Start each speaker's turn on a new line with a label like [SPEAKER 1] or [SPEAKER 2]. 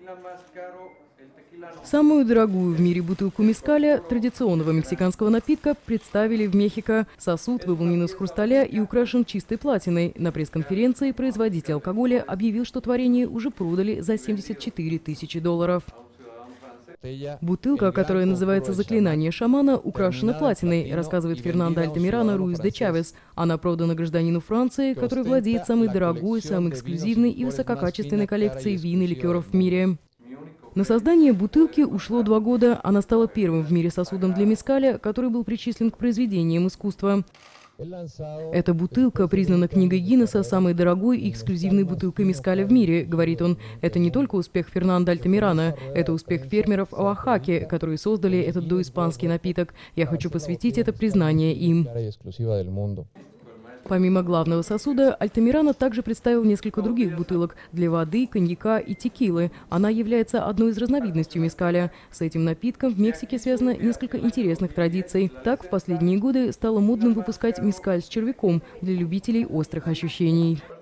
[SPEAKER 1] Самую дорогую в мире бутылку мескаля, традиционного мексиканского напитка, представили в Мехико. Сосуд выполнен из хрусталя и украшен чистой платиной. На пресс-конференции производитель алкоголя объявил, что творение уже продали за $74 тысячи. Бутылка, которая называется «Заклинание шамана», украшена платиной, рассказывает Фернандо Альтамирано Руис де Чавес. Она продана гражданину Франции, который владеет самой дорогой, самой эксклюзивной и высококачественной коллекцией вин и ликеров в мире. На создание бутылки ушло 2 года. Она стала первым в мире сосудом для мескаля, который был причислен к произведениям искусства. Эта бутылка признана книгой Гиннесса самой дорогой и эксклюзивной бутылкой мескаля в мире, говорит он. Это не только успех Фернандо Альтамирано, это успех фермеров Оахаки, которые создали этот доиспанский напиток. Я хочу посвятить это признание им. Помимо главного сосуда, Альтамирано также представил несколько других бутылок для воды, коньяка и текилы. Она является одной из разновидностей мескаля. С этим напитком в Мексике связано несколько интересных традиций. Так, в последние годы стало модным выпускать мескаль с червяком для любителей острых ощущений.